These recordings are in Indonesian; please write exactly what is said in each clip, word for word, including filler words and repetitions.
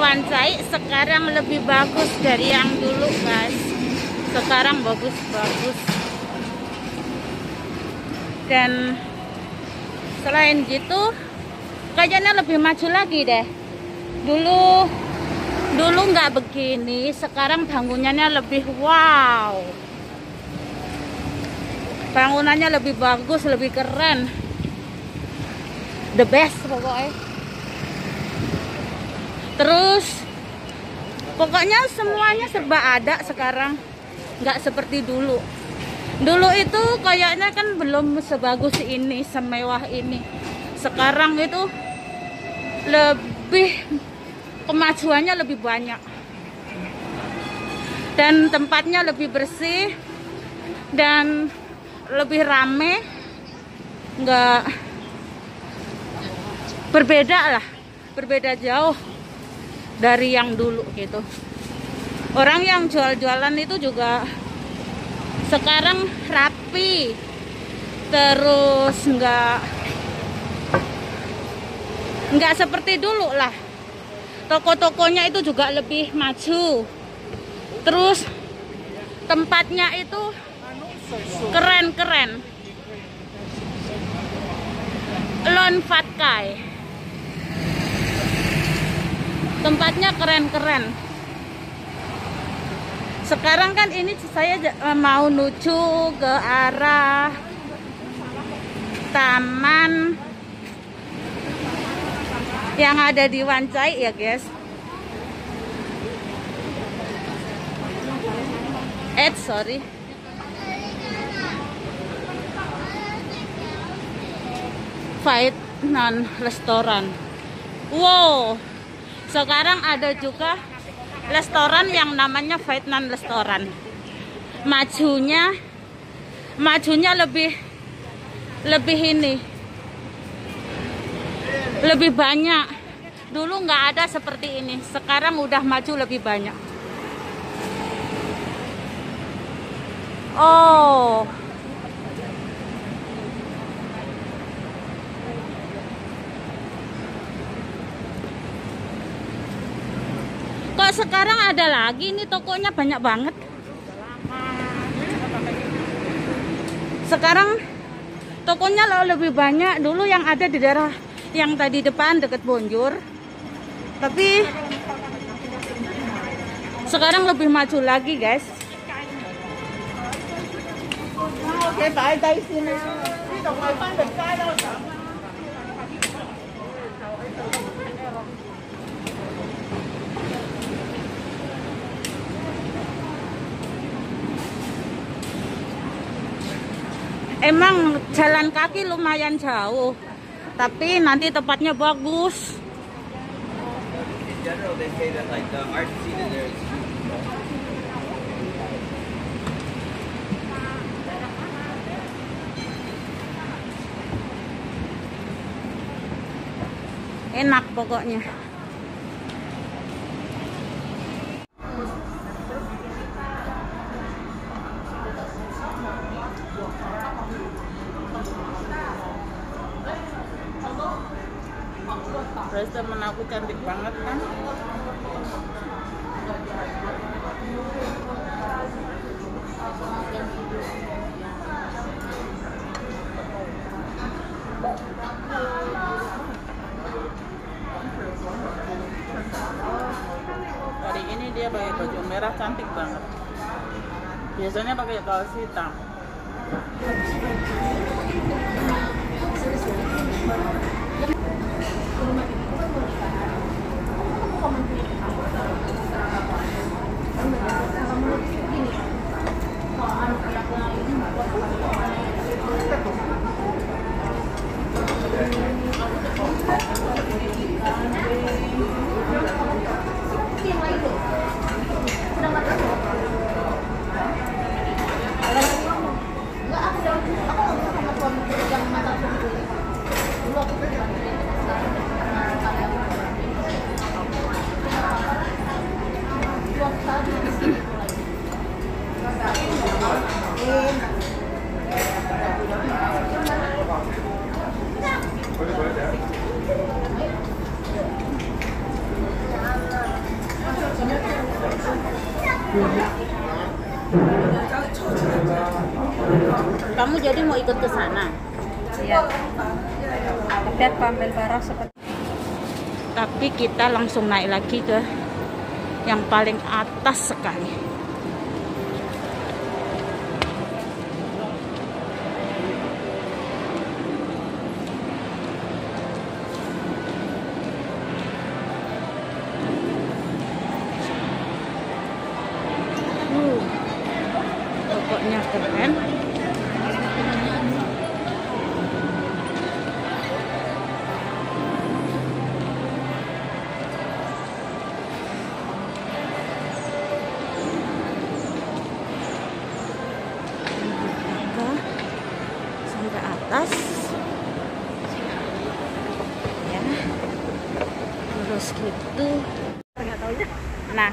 Wancai sekarang lebih bagus dari yang dulu, guys. Sekarang bagus-bagus. Dan selain gitu kayaknya lebih maju lagi deh. Dulu dulu nggak begini, sekarang bangunannya lebih wow. Bangunannya lebih bagus, lebih keren. The best pokoknya. Terus pokoknya semuanya serba ada sekarang. Nggak seperti dulu. Dulu itu kayaknya kan belum sebagus ini, semewah ini. Sekarang itu lebih kemajuannya lebih banyak. Dan tempatnya lebih bersih dan lebih rame. Nggak berbeda lah. Berbeda jauh dari yang dulu gitu. Orang yang jual-jualan itu juga sekarang rapi, terus nggak nggak seperti dulu lah. Toko-tokonya itu juga lebih maju, terus tempatnya itu keren-keren. Lon Phat Khai, tempatnya keren-keren. Sekarang kan ini saya mau menuju ke arah taman yang ada di Wancai ya guys. Eh sorry. Vietnam restoran. Wow. Sekarang ada juga restoran yang namanya Vietnam restoran. Majunya majunya lebih lebih ini lebih banyak. Dulu nggak ada seperti ini, sekarang udah maju lebih banyak. Oh, kok sekarang ada lagi nih, tokonya banyak banget. Sekarang tokonya lebih banyak. Dulu yang ada di daerah yang tadi depan deket Bonjour, tapi sekarang lebih maju lagi guys. Emang jalan kaki lumayan jauh, tapi nanti tempatnya bagus. Enak pokoknya. Terus temen aku cantik banget kan. Hari ini dia pakai baju merah, cantik banget. Biasanya pakai kaos hitam. Kamu jadi mau ikut ke sana? Iya. Tapi aku ambil barang seperti. Tapi kita langsung naik lagi ke yang paling atas sekali. Uh, pokoknya keren. Sampai atas ya, terus gitu. Nah,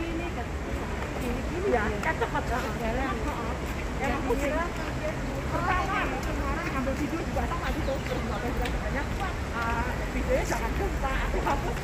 Ya, cocok kok. Ya, aku kira pertama kemarin ambil video juga sama gitu. Makanya videonya jangan lupa aku hapus.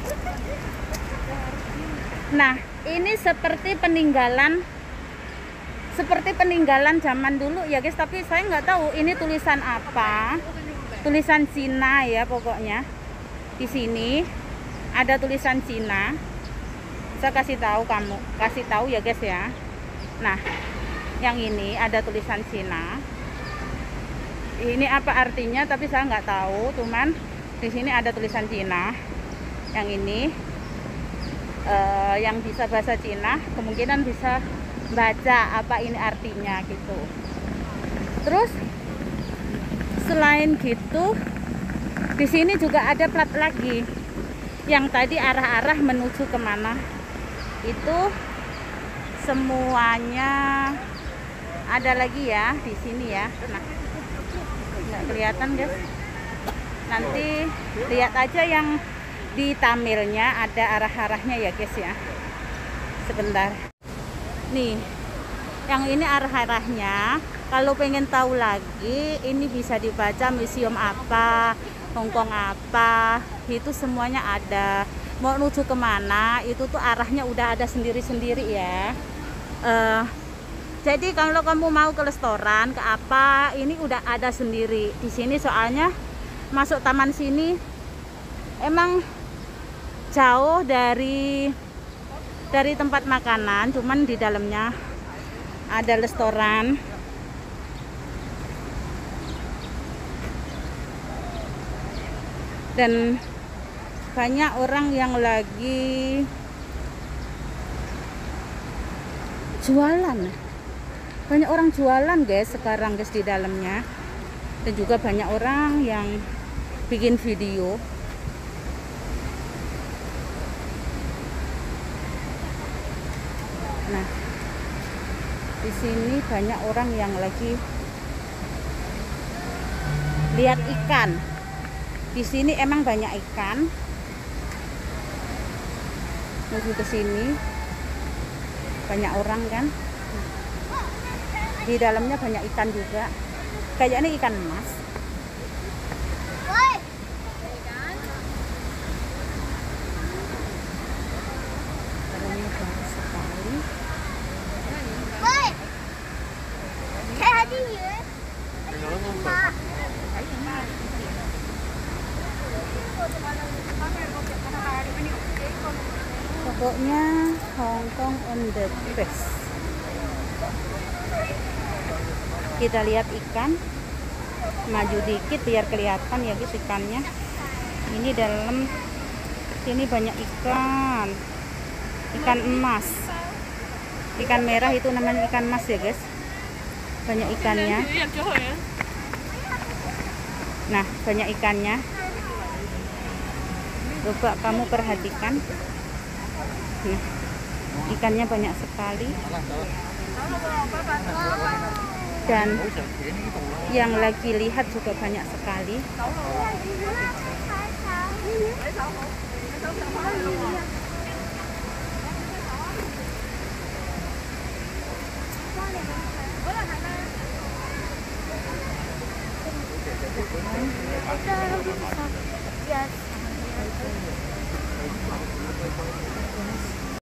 nah ini seperti peninggalan seperti peninggalan zaman dulu ya guys, tapi saya nggak tahu ini tulisan apa, tulisan Cina ya pokoknya. Di sini ada tulisan Cina, saya kasih tahu kamu, kasih tahu ya guys ya. Nah, yang ini ada tulisan Cina. Ini apa artinya? Tapi saya nggak tahu. Cuman di sini ada tulisan Cina. Yang ini, uh, yang bisa bahasa Cina, kemungkinan bisa baca apa ini artinya gitu. Terus selain gitu, di sini juga ada plat lagi. Yang tadi arah-arah menuju kemana? Itu semuanya ada lagi ya di sini ya. Nah, nggak kelihatan guys. Nanti lihat aja yang di Tamilnya ada arah-arahnya ya guys ya. Sebentar. Nih, yang ini arah-arahnya. Kalau pengen tahu lagi, ini bisa dibaca museum apa, Hongkong apa, itu semuanya ada. Mau menuju kemana itu tuh arahnya udah ada sendiri-sendiri ya. Uh, jadi kalau kamu mau ke restoran ke apa, ini udah ada sendiri di sini. Soalnya masuk taman sini emang jauh dari dari tempat makanan, cuman di dalamnya ada restoran. Dan banyak orang yang lagi jualan, banyak orang jualan guys sekarang guys di dalamnya. Dan juga banyak orang yang bikin video. Nah, di sini banyak orang yang lagi lihat ikan. Di sini emang banyak ikan. Menuju ke sini banyak orang kan. Di dalamnya banyak ikan juga. Kayaknya ikan emas. Dalamnya banyak sekali. Pokoknya Hongkong on the best. Kita lihat ikan, maju dikit biar kelihatan ya guys ikannya. Ini dalam sini banyak ikan, ikan emas, ikan merah itu namanya ikan emas ya guys. Banyak ikannya. Nah, banyak ikannya. Coba kamu perhatikan. Nah, ikannya banyak sekali. Dan yang lagi lihat juga banyak sekali. Yes.